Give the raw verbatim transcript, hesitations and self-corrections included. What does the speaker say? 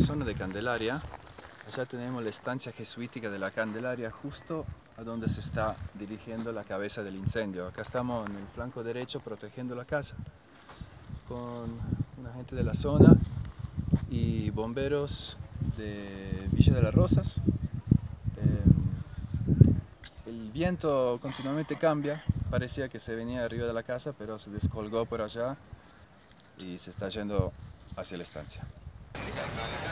zona de Candelaria. Allá tenemos la estancia jesuítica de la Candelaria, justo a donde se está dirigiendo la cabeza del incendio. Acá estamos en el flanco derecho protegiendo la casa con una gente de la zona y bomberos de Villa de las Rosas. El viento continuamente cambia, parecía que se venía arriba de la casa, pero se descolgó por allá y se está yendo hacia la estancia.